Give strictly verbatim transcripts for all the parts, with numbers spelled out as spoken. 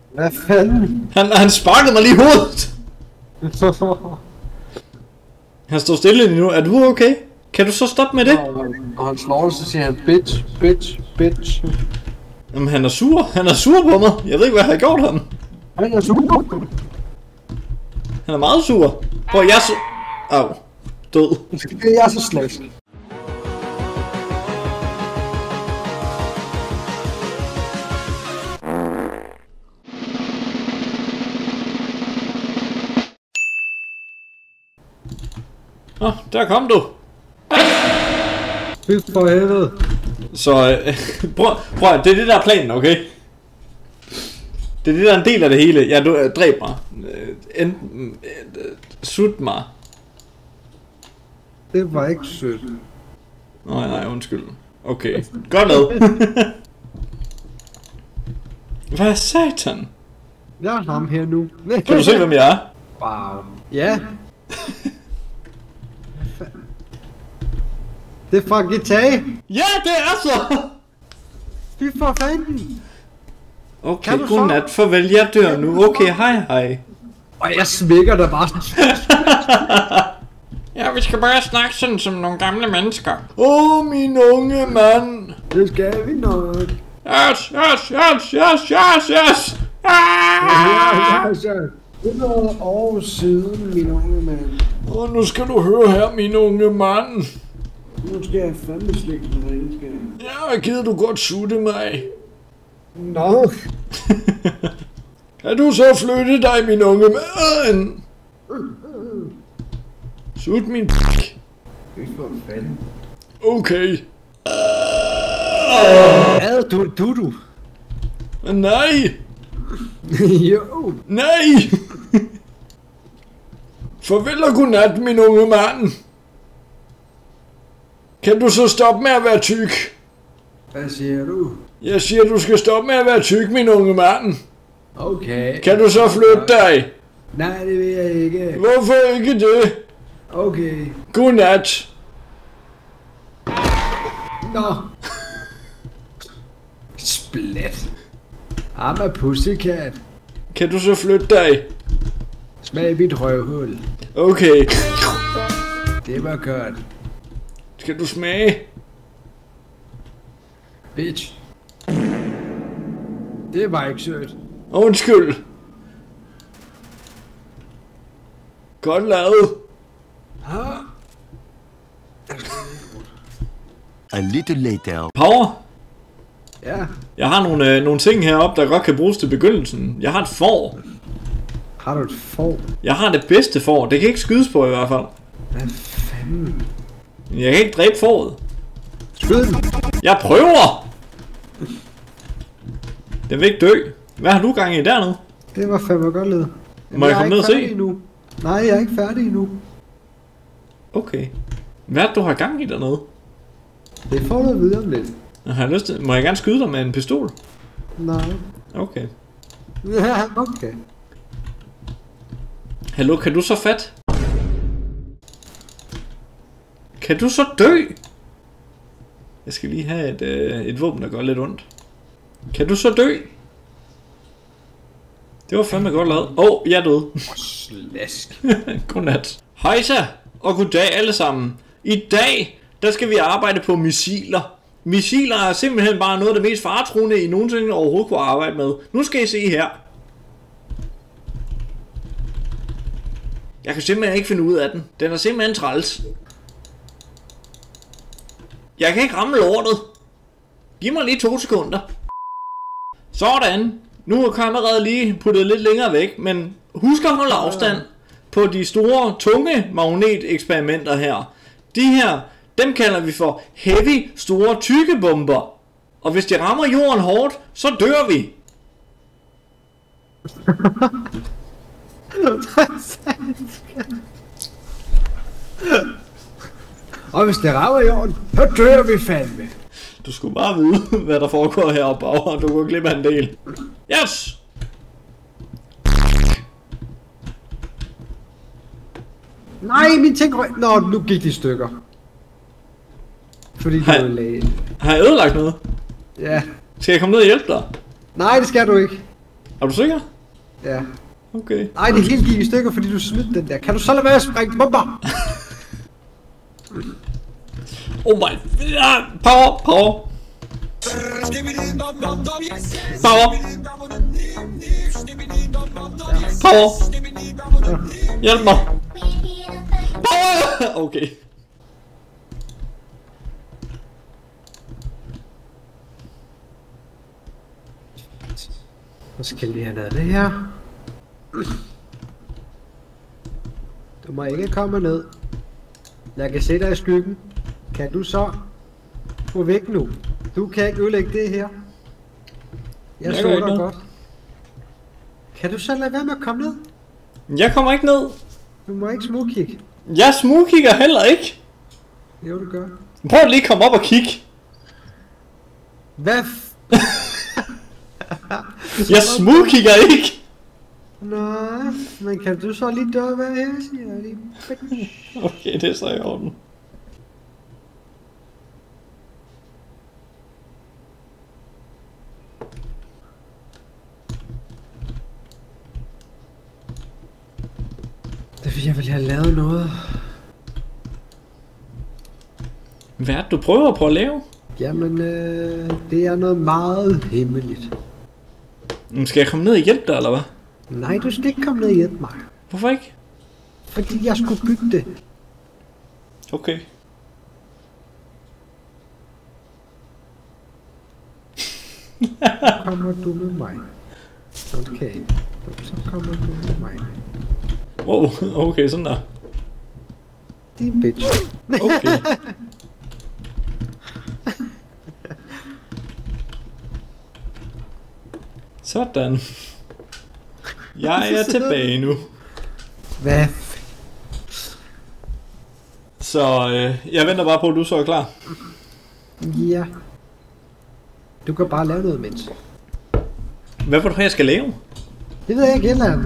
Hvad fanden? Han, han sparkede mig lige i hovedet. Han står stille lige nu. Er du okay? Kan du så stoppe med det? Og han slår, så siger han bitch, bitch, bitch. Jamen han er sur. Han er sur på mig. Jeg ved ikke hvad jeg har gjort ham. Han er sur. Han er meget sur. Prøv jeg er så... Au. Død. Jeg er så slask. Nå, der kom du. Fy for helvede. Så øh, prøv, prøv, det er det der er planen, okay? Det er det der er en del af det hele. Ja, du øh, dræb mig. Øh, enten, øh, sut mig. Det var ikke sødt. Nej, nej, undskyld. Okay, godt lavet. Hvad er satan? Jeg er ham her nu. Kan du se, hvem jeg er? Wow. Ja. Det er fra G T A. Ja, det er så! Fy for fanden. Okay, godnat. Farvel, jeg dør nu. Okay, hej hej. Og jeg smækker dig bare sådan. Ja, vi skal bare snakke sådan som nogle gamle mennesker. Åh, oh, min unge mand. Det skal vi nok. Yes, yes, yes, yes, yes, yes. Ah! Det er noget år siden, min unge mand. Og nu skal du høre her, min unge mand. Nu skal jeg fandme slække med regnskab. Ja, gider du godt sutte mig? Nå. Kan du så flytte dig, min unge mand? Sut min p***. Fy for fanden. Okay. Ad, du, du, du. Nej. Jo. Nej. Farvel og godnat, min unge mand. Kan du så stoppe med at være tyk? Hvad siger du? Jeg siger, du skal stoppe med at være tyk, min unge mand. Okay. Kan du så flytte dig? Nej, det vil jeg ikke. Hvorfor ikke det? Okay. Godnat. Nå. Splat. I'm a pussycat. Kan du så flytte dig? Smag mit røvhul. Okay. Det var godt. Skal du smage? Bitch. Det var ikke sødt. Undskyld. Godt lavet. A little later. Power. Ja. Jeg har nogle, øh, nogle ting heroppe, der godt kan bruges til begyndelsen. Jeg har et får. Har du et får? Jeg har det bedste får. Det kan ikke skydes på i hvert fald. Hvad fanden? Jeg kan ikke dræbe fåret. Skyd den. Jeg prøver! Den vil ikke dø. Hvad har du gang i dernede? Det var fandme godt ledet. Må jeg, jeg komme ned og se? Endnu. Nej, jeg er ikke færdig endnu. Okay. Hvad er det, du har gang i dernede? Det får du videre om lidt. Jeg har lyst til... Må jeg gerne skyde dig med en pistol? Nej. Okay. Ja, okay. Hallo, kan du så fat? Kan du så dø? Jeg skal lige have et, øh, et våben, der gør lidt ondt. Kan du så dø? Det var fandme godt lavet. Åh, oh, jeg er død. Slask. Godnat. Hejsa og goddag alle sammen. I dag, der skal vi arbejde på missiler. Missiler er simpelthen bare noget af det mest faretruende, I nogensinde overhovedet kunne arbejde med. Nu skal I se her. Jeg kan simpelthen ikke finde ud af den. Den er simpelthen træls. Jeg kan ikke ramme lortet. Giv mig lige to sekunder. Sådan. Nu er kameraet lige puttet lidt længere væk, men husk at holde afstand på de store, tunge magneteksperimenter her. De her, dem kalder vi for heavy, store, tykke bomber. Og hvis de rammer jorden hårdt, så dør vi. Og hvis det rammer jorden, så dør vi fandme. Du skulle bare vide, hvad der foregår heroppe bag, og du kunne glemme en del. Yes! Nej, min ting røg. Nå, nu gik de i stykker. Fordi du Hej. er læge. Har jeg ødelagt noget? Ja. Skal jeg komme ned og hjælpe dig? Nej, det skal du ikke. Er du sikker? Ja. Okay. Ej, det hele gik i stykker, fordi du smidte den der. Kan du så lade være at springe bomber? Oh my... Ja, power, power. Power. Power. Hjælp mig. Power. Okay. Så skal vi have noget af det her. Du må ikke komme ned. Jeg kan se dig i skyggen. Kan du så gå væk nu? Du kan ikke ødelægge det her. Jeg, Jeg så gør ikke dig noget. godt. Kan du så lade være med at komme ned? Jeg kommer ikke ned. Du må ikke smugkigge. Jeg smugkigger heller ikke. Jo, du gør. Prøv lige at komme op og kigge. Hvad f... Jeg smugkigger ikke. Nej, men kan du så lige døre hvad her, siger jeg lige. Okay, det er så i orden. Det er fordi, jeg ville have lavet noget. Hvad er det, du prøver på at lave? Jamen, øh, det er noget meget hemmeligt. Nu skal jeg komme ned og hjælpe dig, eller hvad? Nej, du skal ikke komme ned og hjælpe mig. Hvorfor ikke? Fordi jeg skulle bygge det. Okay. Så kommer du med mig. Okay. Så kommer du med mig. Wow, okay, sådan der. Din bitch. Okay. Sådan. Jeg er tilbage nu. Hvad? Så øh, jeg venter bare på, at du så er klar. Ja. Du kan bare lave noget mens. Hvad vil du have, jeg skal lave? Det ved jeg ikke heller.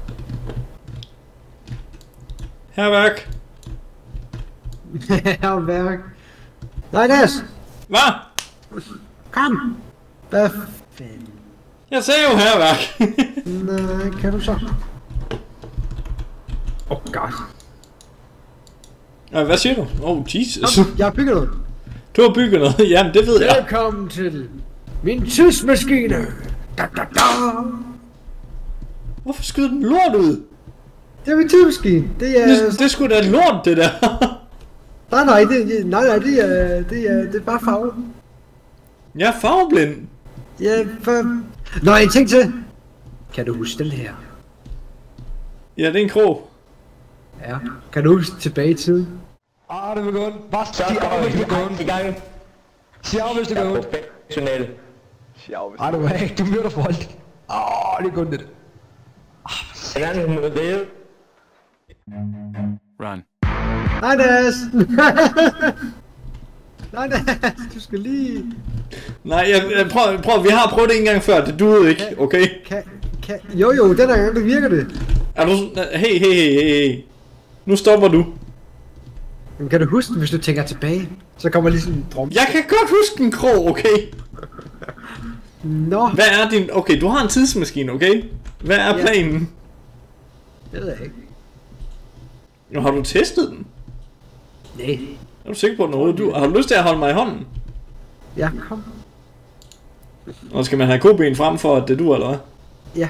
Herværk. Herværk. Nej, Nas. Hvad? Kom. Hvad fanden? Jeg sagde jo herværk. Nej, kan du så? Åh, oh, god. Ja, hvad siger du? Oh, Jesus. Kom, jeg har bygget noget. Du har bygget noget. Jamen, det ved jeg. Velkommen til min tidsmaskine. Da, da, da. Hvorfor skyder den lort ud? Det er min tidsmaskine. Det er... Det, det skulle da lort, det der. Nej, nej, det, nej, nej, det er, det er, det er bare farve. Jeg er farveblind. Ja, for... Nå, en ting til. Kan du huske den her? Ja, det er en krog. Ja. Kan du huske tilbage i tiden? Ah, det vil gå. Bare sig af, hvis det går. I gang. Sig af, hvis det går. Professionelle. Ej, du er ikke. Du møder for alt. Åh, det er kun det. Jeg gerne mod det. Run. Nej, Nas! Nej, Nas, du skal lige... Nej, jeg, jeg prøv, prøv, vi har prøvet det en gang før, det duede ikke, okay? Kan, kan... Jo, jo, den her gang, det virker det. Er du... Hey, hey, hey, hey, hey. Nu stopper du. Men kan du huske den, hvis du tænker tilbage? Så kommer lige sådan en drøm. Jeg kan godt huske en krog, okay? Nå, Hvad er din... Okay, du har en tidsmaskine, okay? Hvad er Ja. planen? det ved jeg ikke. Nu har du testet den? Nej. Er du sikker på noget? Du, har du lyst til at holde mig i hånden? Ja, kom. Og skal man have koben frem for, at det du, eller hvad? Ja.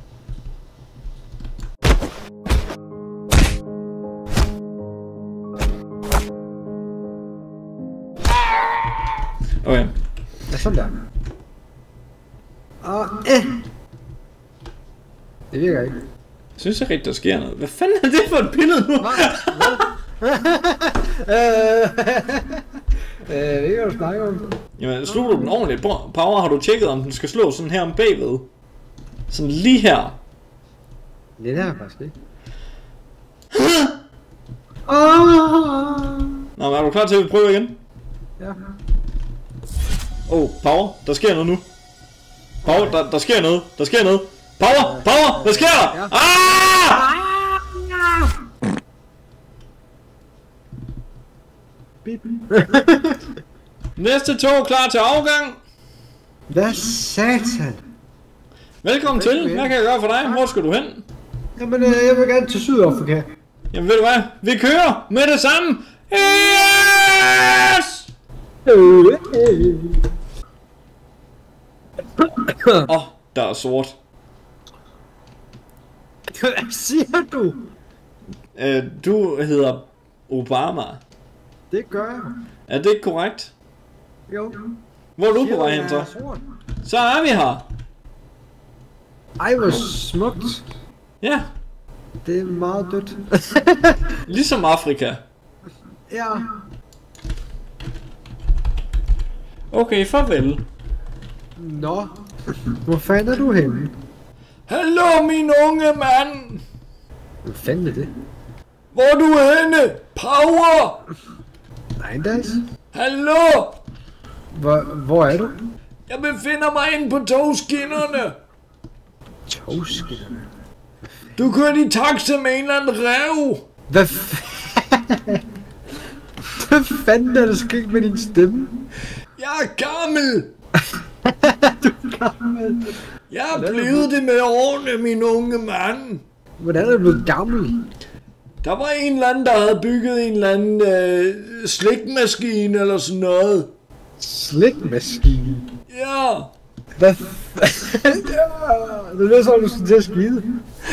Okay. Ja, sådan der. Og, øh. Det virker ikke. Jeg synes ikke rigtig, der sker noget. Hvad fanden er det for et billede nu? Øh, øh, det kan du snakke om. Jamen, slog du den ordentligt? Bro- Power, har du tjekket, om den skal slå sådan her om bagved? Sådan lige her. Det der er faktisk ikke. Åh! Nå, men er du klar til at prøve igen? Ja. Åh, oh, Power, der sker noget nu. Power, der, der sker noget. Der sker noget. Power, Power, hvad sker der? Ja. Ah! Bip. Næste tog klar til afgang. Hvad satan? Velkommen til. Hvad kan jeg gøre for dig? Hvor skal du hen? Jamen, øh, jeg vil gerne til Sydafrika. Jamen ved du hvad? Vi kører med det samme. Yes! Åh, oh, der er sort. Hvad siger du? Uh, du hedder Obama. Det gør jeg. Er det ikke korrekt? Jo. Hvor er du på vej hen så? Så er vi her. Ej, hvor smukt. Ja. Det er meget dødt. Ligesom Afrika. Ja. Okay, farvel. Nå. Hvor fanden er du henne? Hallo, min unge mand. Hvad fanden er det? Hvor er du henne? Power! Nej, das. Hallo! Hvor, hvor er du? Jeg befinder mig inde på togskinnerne. Togskinnerne? Du kørte i taxa med en eller anden ræv. Hvad fanden? Hvad fanden er der sket med din stemme? Jeg er gammel. Du er gammel. Jeg er blevet det med årene, min unge mand. Hvordan er du blevet gammel? Der var en eller anden, der havde bygget en eller anden øh, slikmaskine eller sådan noget. Slikmaskine? Ja. Hvad fanden? Ja, det er så, du skal til at skide.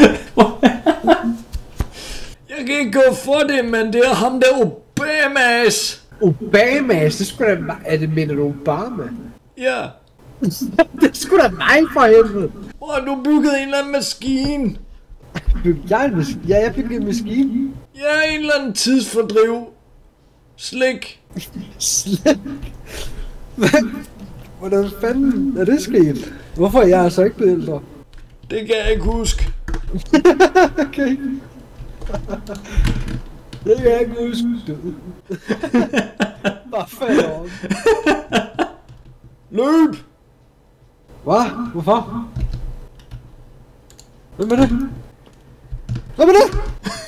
Jeg kan ikke gå for det, men det er ham der Obamas. Obamas? Det skulle da... Er det, mener du Obama? Ja. Det skulle da mig for helvede. Hvor har du bygget en eller anden maskine? Jeg er en maskine. Ja, jeg byggede en maskine. Ja, en eller anden tidsfordriv. Slik. Slik? Hvordan fanden er det sket? Hvorfor er jeg så ikke blevet ældre? Det kan jeg ikke huske. Okay. Det kan jeg ikke huske. Hvad fanden? Løb! Hvad? Hvorfor? Hvem er det? Hvem er det?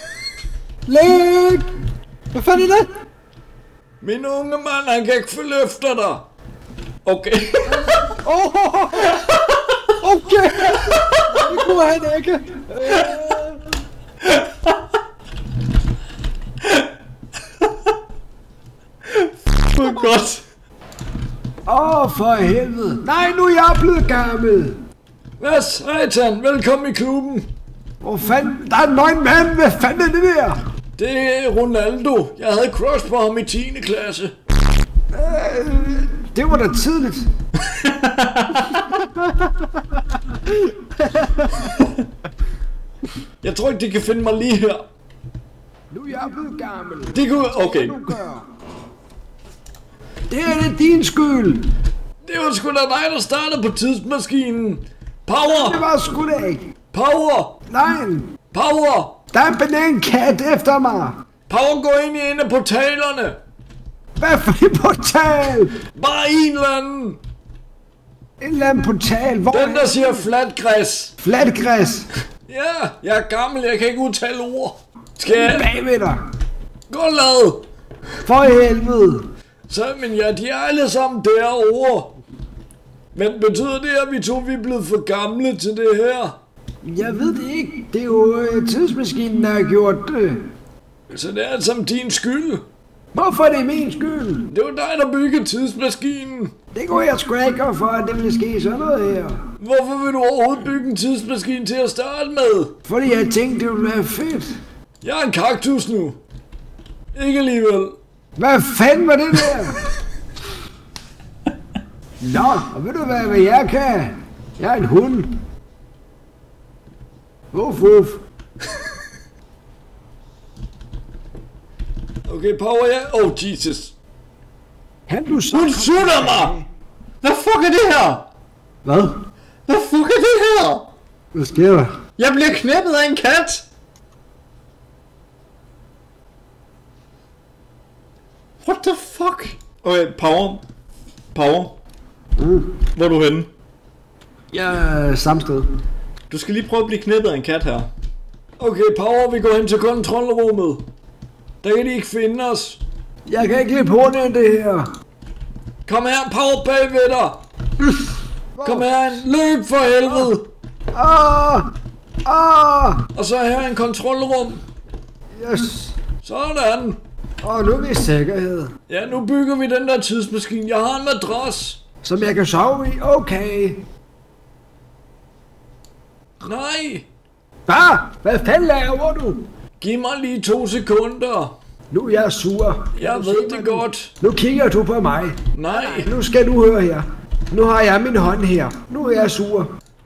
Læg! Hvad fanden er det? Min unge mand, han kan ikke følge efter dig. Okay. Oh, okay! Det kunne han ikke. For godt. Åh, oh, for helvede. Nej, nu er jeg blevet gammel. Hvad satan? Velkommen i klubben. Hvor fanden? Der er en nøgen mand. Hvad fanden er det der? Det er Ronaldo. Jeg havde crush på ham i tiende klasse. Øh, det var da tidligt. Jeg tror ikke, de kan finde mig lige her. Nu er jeg blevet gammel. Det kunne... Okay. Det er det din skyld. Det var sgu da dig, der startede på tidsmaskinen. Power! Det var sgu da ikke. Power! Nej. Power! Der er en banankat efter mig. Power, gå ind i en af portalerne. Hvad for en portal? Bare en eller anden. En eller anden portal. Hvor Den, der siger flatgræs. Flatgræs. Ja, jeg er gammel, jeg kan ikke udtale ord. Skal jeg? Bagved dig. Gå lad. For helvede. Så, men ja, de er alle sammen derovre. Men betyder det, at vi to vi er blevet for gamle til det her? Jeg ved det ikke. Det er jo øh, tidsmaskinen, der har gjort det. Så det er alt sammen din skyld. Hvorfor er det min skyld? Det var dig, der byggede tidsmaskinen. Det går jeg sgu ikke for, at det ville ske sådan noget her. Hvorfor vil du overhovedet bygge en tidsmaskine til at starte med? Fordi jeg tænkte, det ville være fedt. Jeg er en kaktus nu. Ikke alligevel. Hvad fanden var det der? Nå, og ved du hvad, hvad jeg kan? Jeg er en hund. Uff, uff. Okay, Power, ja. Oh, Jesus. Han du så... Hun sutter mig! Hvad fuck er det her? Hvad? Hvad fuck er det her? Hvad sker der? Jeg bliver knæppet af en kat! What the fuck? Okay, Power. Power. Mm. Hvor er du henne? Jeg er samme sted. Du skal lige prøve at blive knæppet af en kat her. Okay, Power, vi går hen til kontrolrummet. Der kan de ikke finde os. Jeg kan ikke lide hurtigere end det her. Kom her, Power, bagved dig. Kom her, løb for helvede. Ah! Ah! Og så er her en kontrolrum. Yes! Sådan. Og nu er vi i sikkerhed. Ja, nu bygger vi den der tidsmaskine. Jeg har en madras. Som jeg kan sove i? Okay. Nej. Hvad? Hvad fanden laver du? Giv mig lige to sekunder. Nu er jeg sur. Jeg ved det godt. Nu kigger du på mig. Nej. Nu skal du høre her. Nu har jeg min hånd her. Nu er jeg sur.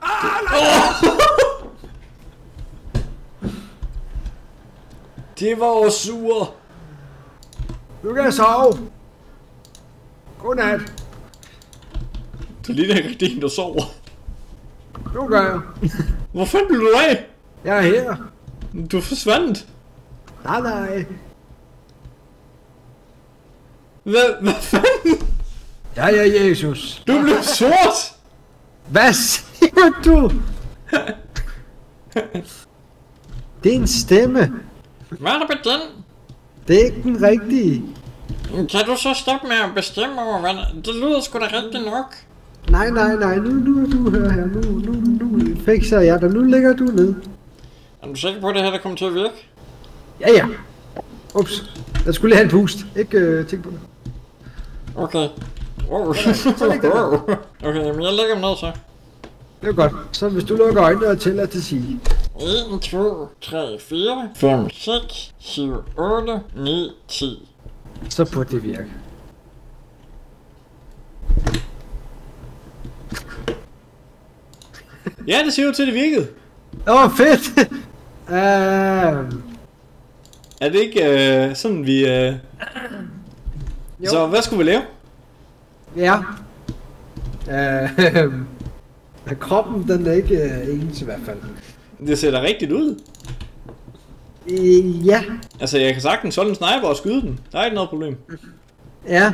Det var også sur. Nu kan jeg sove. Godnat. Det ligner ikke rigtig en, der sover. Nu gør jeg. Hvor fanden blev du af? Jeg er her. Du forsvandt. Nej, nej. Hvad, hvad fanden? Jeg er Jesus. Du blev sort. Hvad siger du? Det er en stemme. Hvad er der med den? Det er ikke den rigtige. Kan du så stoppe med at bestemme over, hvad det lyder sgu da rigtigt nok. Nej, nej, nej. Nu, nu, du hører her. Nu, nu, nu fikser jeg dig. Nu ligger du ned. Er du sikker på, at det her der kommer til at virke? Ja, ja. Ups. Jeg skulle lige have en pust. Ikke øh, tænk på det. Okay. Wow. Okay, men jeg lægger dem ned så. Det er godt. Så hvis du lukker øjnene og tæller til sige. en, to, tre, fire, fem, seks, syv, otte, ni, ti. Så burde det virke. Ja, det ser ud til, at det virkede. Åh, oh, fedt! uh... Er det ikke øh, sådan, vi... Øh... Så hvad skulle vi lave? Ja. Uh, kroppen, den er ikke uh, ens i hvert fald. Det ser da rigtigt ud. Uh, ja. Altså, jeg kan sagtens holde en sniper og skyde den. Der er ikke noget problem. Ja.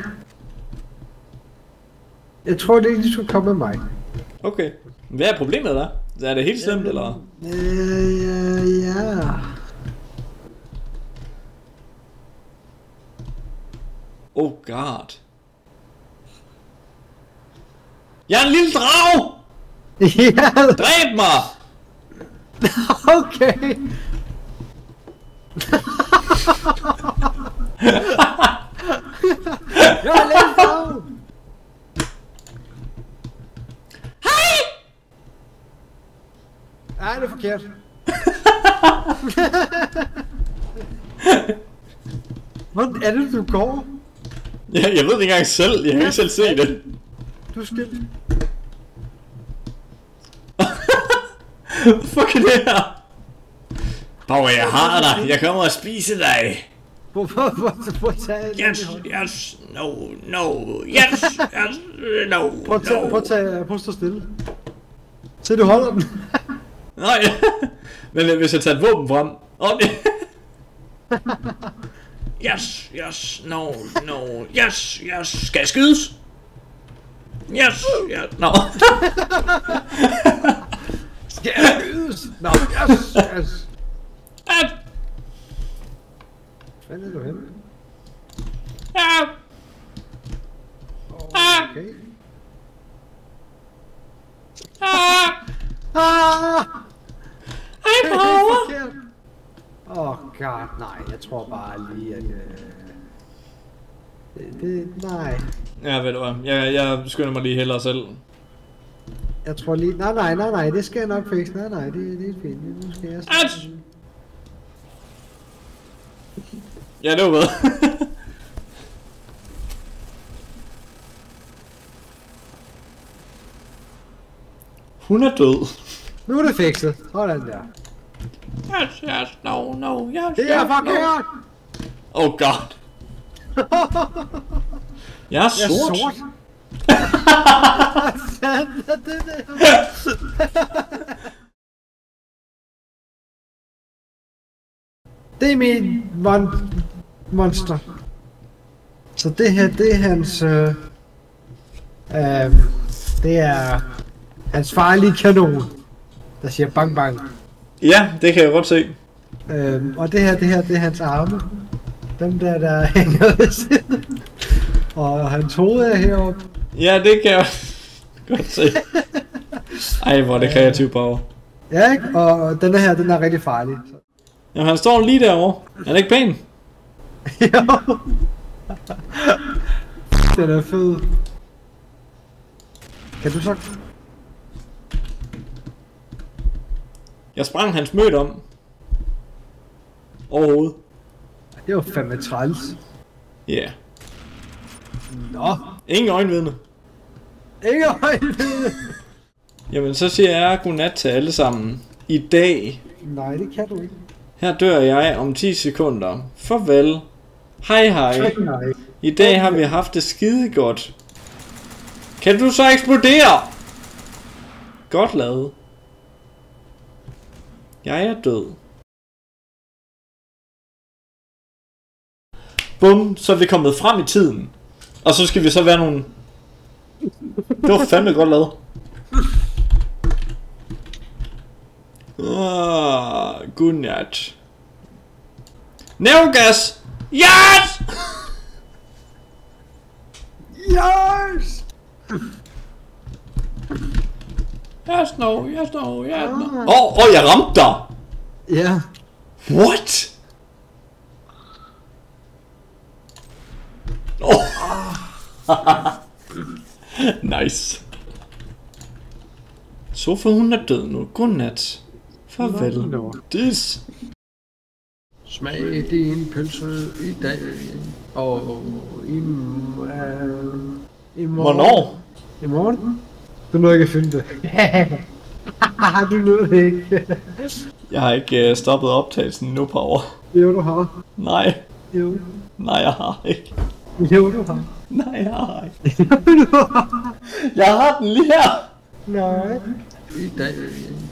Jeg tror, det ikke, du skulle komme med mig. Okay. Hvad er problemet der? Er det helt slemt, eller? Øh, ja. Oh god. Jeg er en lille drag! Ja. Dræb mig! Okay. Jeg er lidt drag. Hej! Ej, det er forkert. Hvordan er det, du går? Ja, jeg ved det ikke engang selv. Jeg kan ikke selv se det. Du skal... Fuck er det her? Hov, jeg har dig. Jeg kommer og spise dig. Hvorfor? Hvorfor? Prøv at tage... Yes, yes, no, no, yes, yes, no, Prøv at tage... no. Prøv at tage... Prøv at stå stille. Se, du holder den. Nej, men hvis jeg tager et våben frem. Oh, yes, yes, no, no, yes, yes. Skal jeg skydes? Yes, yes, no. Skal jeg skydes? Nå, yes, yes. At. Hvad er du henne? Ja. Okay. Ah. Ah! Ej, Det er power. forkert. Åh, oh god, nej. Jeg tror bare lige, at... Øh... Det, det, nej. Ja, ved du hvad. Jeg, jeg skynder mig lige hellere selv. Jeg tror lige... Nej, nej, nej, nej. Det skal jeg nok fikse. Nej, nej. Det, det er fint. Nu skal jeg... At. Ja, det var hvad. Hun er død. Nu er det fikset. Sådan der. Yes, yes, no, no, yes, Det er yes, forkert! no. Oh god. Jeg er Jeg er sort. sort. Hvad er det der? Det er min mon monster. Så det her, det er hans... Øh, øh, det er hans farlige kanon, der siger bang bang. Ja, det kan jeg godt se. Øh, og det her, det her, det er hans arme. Dem der, der hænger ved siden. Og hans hoved er heroppe. Ja, det kan jeg godt se. Ej, hvor er det kreativ power. Ja, ikke? Og den her, den er rigtig farlig. Jamen, han står lige derovre. Er det ikke pæn? Jo. Den er fed. Kan du så... Jeg sprang hans mødt om. Overhovedet. Det var fandme træls. Ja. Yeah. Nå. Ingen øjenvidne. Ingen øjenvidne. Jamen, så siger jeg godnat til alle sammen. I dag. Nej, det kan du ikke. Her dør jeg om ti sekunder. Farvel. Hej hej. Nej. I dag har vi haft det skide godt. Kan du så eksplodere? Godt lavet. Jeg er død. Bum, så er vi kommet frem i tiden. Og så skal vi så være nogle... Det var fandme godt lavet. Ah, godnat. Nervegas! Yes! Yes! Yes, no, yes, no, yes, no. Åh, oh, oh, jeg ramte dig! Ja. What? Oh. Nice. Sofa, hun er død nu. Godnat. Farvel. Nå. Dis. Smag din pølse i dag. Og i, øh, I morgen. Hvornår? I morgen? Du nåede ikke at finde det. Du nåede det ikke. Jeg har ikke uh, stoppet optagelsen nu, Power. Jo, du har. Nej. Jo. Nej, jeg har ikke. Jo, du har. Nej, jeg har ikke. Jo, du har. Jeg har den lige her. Nej. i dag.